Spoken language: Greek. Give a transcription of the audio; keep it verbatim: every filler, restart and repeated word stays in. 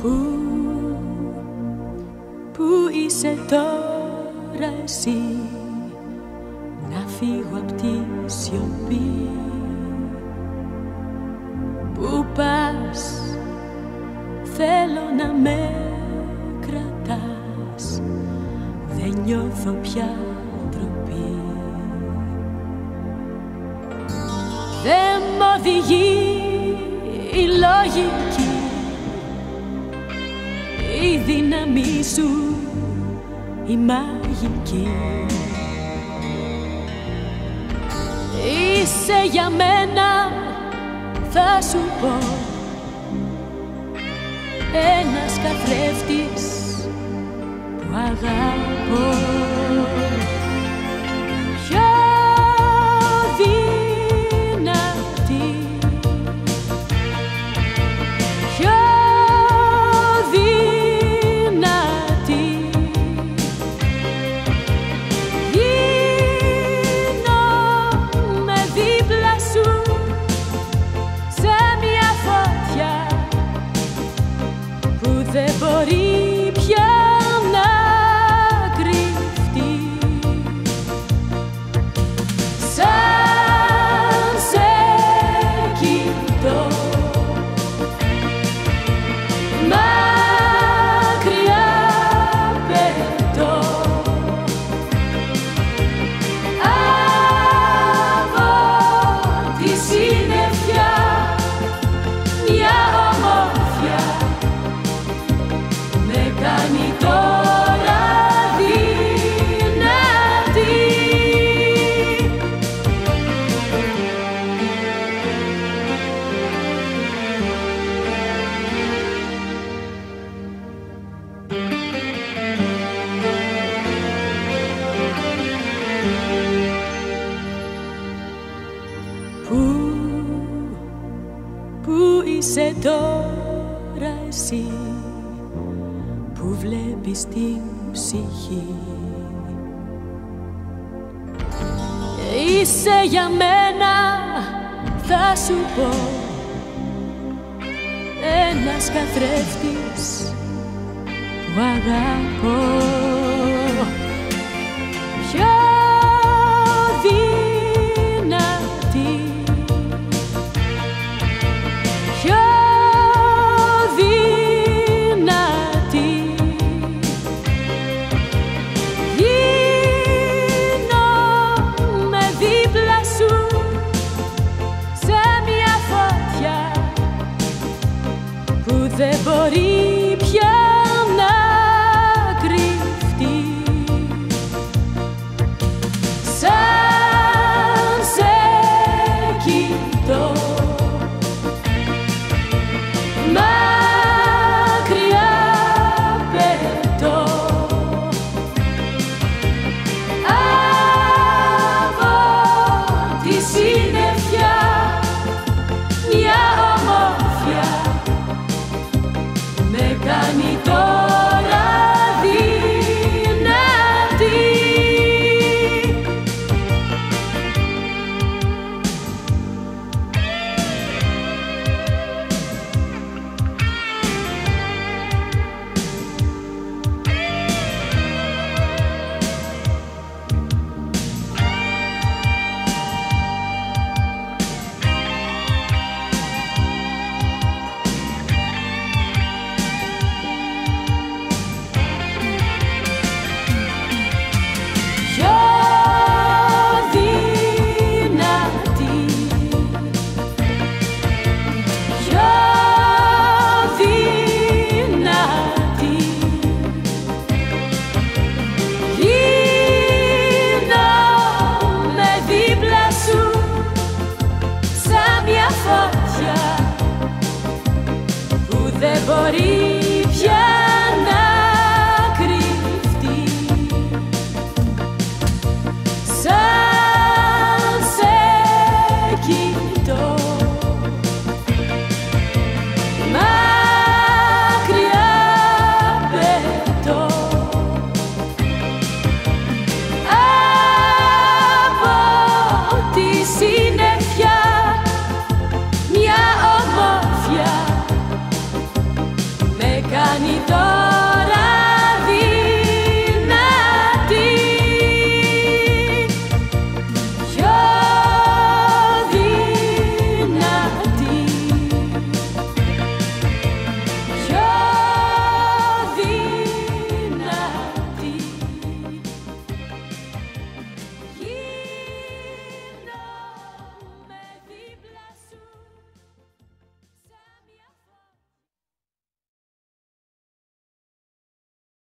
Πού, πού είσαι τώρα εσύ, να φύγω απ' τη σιωπή. Πού πας, θέλω να με κρατάς, δεν νιώθω πια ντροπή. Δεν μ' οδηγεί η λογική, η δύναμή σου η μαγική. Είσαι για μένα, θα σου πω, ένας καθρέφτης που αγαπώ. Πιο δυνατή, πιο δυνατή, γίνομαι δίπλα σου σε μια φωτιά που δεν μπορεί πια να κρυφτεί. Σαν σε κοιτώ, μακριά πετώ, από τη συννεφιά μια ομορφιά με κάνει τώρα δυνατή. Πού, πού είσαι τώρα εσύ, που βλέπεις την ψυχή. Είσαι για μένα, θα σου πω, ένας καθρέφτης που αγαπώ. Πιο δυνατή, πιο δυνατή, γίνομαι δίπλα σου σε μια φωτιά που δεν μπορεί πια να κρυφτεί. Σαν σε κοιτώ, μακριά πετώ, από τη συννεφιά μια ομορφιά με κάνει τώρα δυνατή. Πιο δυνατή, πιο δυνατή, γίνομαι δίπλα σου σαν μια φωτιά που δεν μπορεί